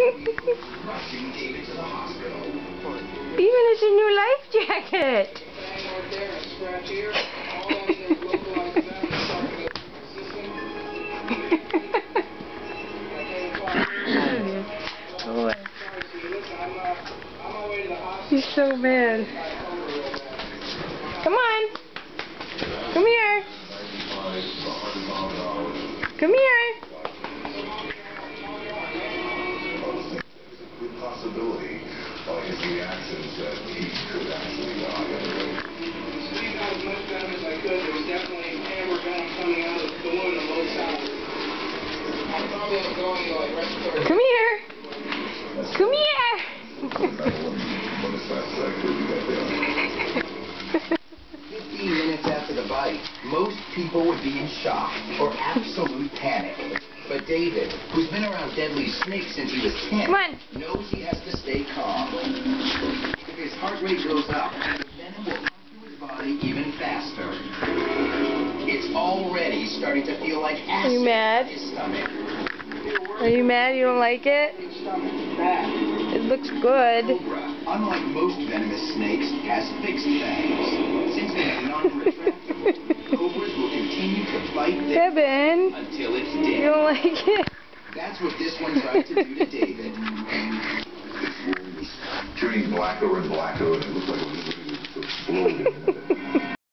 Even it's a new life jacket. Oh, he's so mad. Come on. Come here. Come here. Possibility by his reactions that he could actually die. Steve got as much venom as I could. There was definitely hammer venom coming out of the wound on both sides. I probably am going to like respiratory. Come here. Come here. 15 minutes after the bite, most people would be in shock or absolute panic. But David, who's been around deadly snakes since he was 10, knows he has to stay calm. If his heart rate goes up, the venom will come through his body even faster. It's already starting to feel like acid. Are you mad? In his stomach. Are you mad you don't like it? It looks good. Cobra, unlike most venomous snakes, has fixed fangs. Since they are non-retractable, cobras will continue to bite Kevin, until it's dead. you don't like it? That's what this one tried to do to David. This wound was turning blacker and blacker, and it looked like it was exploding.